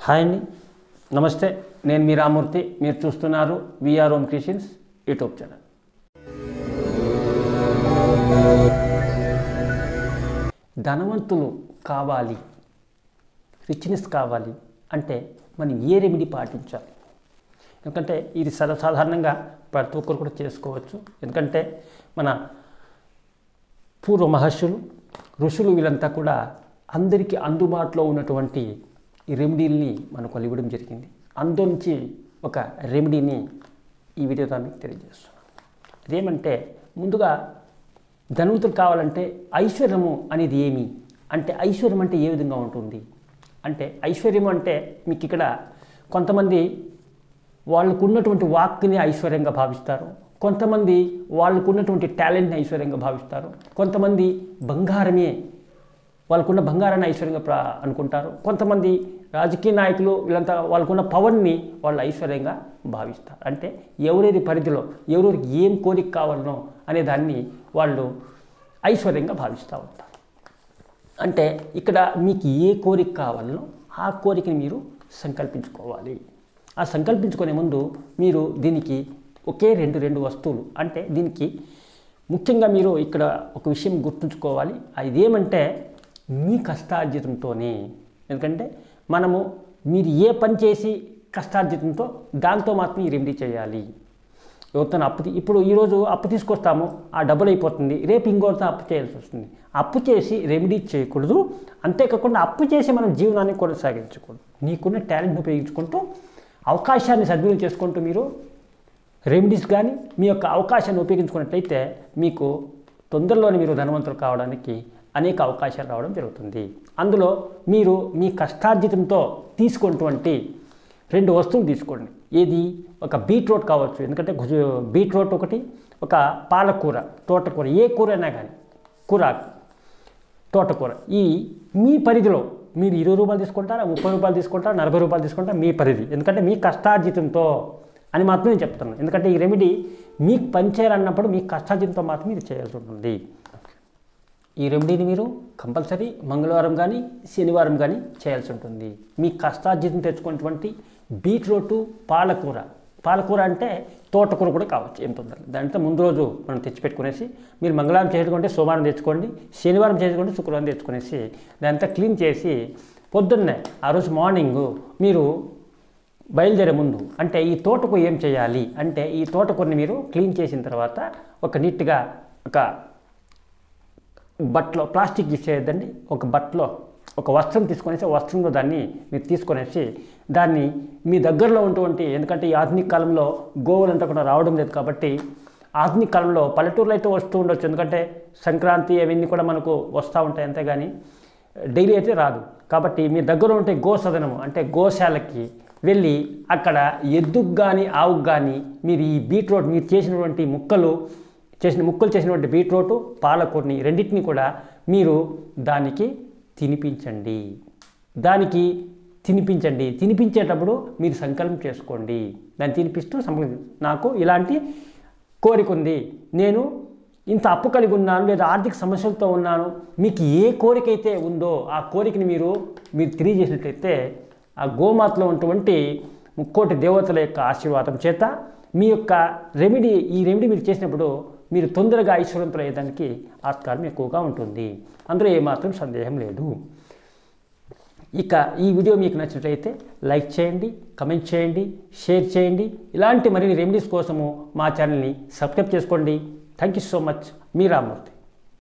Hi అండి, నమస్తే. నేను మీ రామూర్తి. మీరు చూస్తున్నారు VR home creations YouTube channel. ధనవంతులు కావాలి, రిచ్నెస్ కావాలి అంటే మనం ఏ రెమెడీ పాటించాలి? ఎందుకంటే ఇది సర్వసాధారణంగా ప్రతి ఒక్కరు కూడా చేసుకోవచ్చు. ఎందుకంటే మన పూర్వ మహర్షులు, ఋషులు వీళ్ళంతా కూడా అందరికీ అందుబాటులో ఉన్నటువంటి ఈ రెమెడీల్ని మనకు ఇవ్వడం జరిగింది. అందులోంచి ఒక రెమెడీని ఈ వీడియోతో మీకు తెలియజేస్తున్నాను. అదేమంటే, ముందుగా ధనవంతులు కావాలంటే ఐశ్వర్యము అనేది ఏమి అంటే, ఐశ్వర్యం అంటే ఏ విధంగా ఉంటుంది అంటే, ఐశ్వర్యం అంటే మీకు ఇక్కడ కొంతమంది వాళ్ళకు ఉన్నటువంటి వాక్ని ఐశ్వర్యంగా భావిస్తారు, కొంతమంది వాళ్ళకు ఉన్నటువంటి టాలెంట్ని ఐశ్వర్యంగా భావిస్తారు, కొంతమంది బంగారమే వాళ్ళకున్న బంగారాన్ని ఐశ్వర్యంగా అనుకుంటారు, కొంతమంది రాజకీయ నాయకులు వీళ్ళంతా వాళ్ళకున్న పవర్ని వాళ్ళు ఐశ్వర్యంగా భావిస్తారు. అంటే ఎవరేది పరిధిలో ఎవరికి ఏం కోరిక కావాలనో అనే దాన్ని వాళ్ళు ఐశ్వర్యంగా భావిస్తూ ఉంటారు. అంటే ఇక్కడ మీకు ఏ కోరిక కావాలనో ఆ కోరికని మీరు సంకల్పించుకోవాలి. ఆ సంకల్పించుకునే ముందు మీరు దీనికి ఒకే రెండు వస్తువులు, అంటే దీనికి ముఖ్యంగా మీరు ఇక్కడ ఒక విషయం గుర్తుంచుకోవాలి. అదేమంటే మీ కష్టార్జితంతోనే. ఎందుకంటే మీరు ఏ పని చేసి కష్టార్జితంతో దాంతో మాత్రం ఈ రెమెడీ చేయాలి. ఎవరితో ఇప్పుడు ఈరోజు అప్పు తీసుకొస్తాము, ఆ డబ్బులు అయిపోతుంది, రేపు ఇంకోరితో అప్పు చేయాల్సి వస్తుంది. అప్పు చేసి రెమెడీ చేయకూడదు. అంతేకాకుండా అప్పు చేసి మనం జీవనాన్ని కొనసాగించకూడదు. నీకున్న టాలెంట్ని ఉపయోగించుకుంటూ, అవకాశాన్ని సద్వినియోగం చేసుకుంటూ మీరు రెమెడీస్ కానీ మీ యొక్క అవకాశాన్ని ఉపయోగించుకున్నట్లయితే మీకు తొందరలోనే మీరు ధనవంతులు కావడానికి అనేక అవకాశాలు రావడం జరుగుతుంది. అందులో మీరు మీ కష్టార్జితంతో తీసుకున్నటువంటి 2 వస్తువులు తీసుకోండి. ఏది? ఒక బీట్రూట్ కావచ్చు, ఎందుకంటే బీట్రూట్ ఒకటి, ఒక పాలకూర, తోటకూర, ఏ కూర అయినా కానీ తోటకూర. ఈ మీ పరిధిలో మీరు 20 రూపాయలు తీసుకుంటారా, 30 రూపాయలు తీసుకుంటారా, 40 రూపాయలు తీసుకుంటారా, మీ పరిధి. ఎందుకంటే మీ కష్టార్జితంతో అని మాత్రం నేను చెప్తున్నాను. ఎందుకంటే ఈ రెమెడీ మీకు పనిచేయాలన్నప్పుడు మీ కష్టార్జితంతో మాత్రం మీరు చేయాల్సి ఉంటుంది. ఈ రెమెడీని మీరు కంపల్సరీ మంగళవారం కానీ శనివారం కానీ చేయాల్సి ఉంటుంది. మీ కష్టార్జితం తెచ్చుకున్నటువంటి బీట్రూటు, పాలకూర అంటే తోటకూర కూడా కావచ్చు, ఏం తొందరగా. దాంతో ముందు రోజు మనం తెచ్చిపెట్టుకునేసి, మీరు మంగళవారం చేసుకుంటే సోమవారం తెచ్చుకోండి, శనివారం చేసుకుంటే శుక్రవారం తెచ్చుకునేసి దాంతో క్లీన్ చేసి పొద్దున్నే ఆ రోజు మార్నింగ్ మీరు బయలుదేరే ముందు, అంటే ఈ తోటకూర ఏం చేయాలి అంటే, ఈ తోటకూరని మీరు క్లీన్ చేసిన తర్వాత ఒక నీట్గా ఒక బట్టలో, ప్లాస్టిక్ ఇచ్చేయద్దండి, ఒక బట్టలో ఒక వస్త్రం తీసుకొనేసి, వస్త్రంలో దాన్ని మీరు తీసుకొనేసి దాన్ని మీ దగ్గరలో ఉన్నటువంటి, ఎందుకంటే ఈ ఆధునిక కాలంలో గోవులంతా కూడా రావడం లేదు కాబట్టి, ఆధునిక కాలంలో పల్లెటూరులో అయితే వస్తూ ఉండొచ్చు, ఎందుకంటే సంక్రాంతి అవన్నీ కూడా మనకు వస్తూ ఉంటాయి, అంతేగాని డైలీ అయితే రాదు. కాబట్టి మీ దగ్గర ఉంటే గోసదనము అంటే గోశాలకి వెళ్ళి అక్కడ ఎద్దుకు కానీ ఆవుకు కానీ మీరు ఈ బీట్రూట్ మీరు చేసినటువంటి ముక్కలు చేసినటువంటి బీట్రూటు, పాలకూరని రెండింటిని కూడా మీరు దానికి తినిపించండి. తినిపించేటప్పుడు మీరు సంకల్పం చేసుకోండి. దాన్ని తినిపిస్తూ నాకు ఇలాంటి కోరిక ఉంది, నేను ఇంత అప్పు కలిగి ఉన్నాను, లేదా ఆర్థిక సమస్యలతో ఉన్నాను, మీకు ఏ కోరిక అయితే ఉందో ఆ కోరికని మీరు తెలియజేసినట్లయితే ఆ గోమాతలో ఉన్నటువంటి 30 దేవతల యొక్క ఆశీర్వాదం చేత మీ యొక్క ఈ రెమెడీ మీరు చేసినప్పుడు మీరు తొందరగా ఐశ్వర్యంతులు అయ్యేదానికి ఆస్కారం ఎక్కువగా ఉంటుంది. అందులో ఏమాత్రం సందేహం లేదు. ఇక ఈ వీడియో మీకు నచ్చినట్లయితే లైక్ చేయండి, కమెంట్ చేయండి, షేర్ చేయండి. ఇలాంటి మరిన్ని రెమెడీస్ కోసము మా ఛానల్ని సబ్స్క్రైబ్ చేసుకోండి. Thank you so much. మీ రామూర్తి.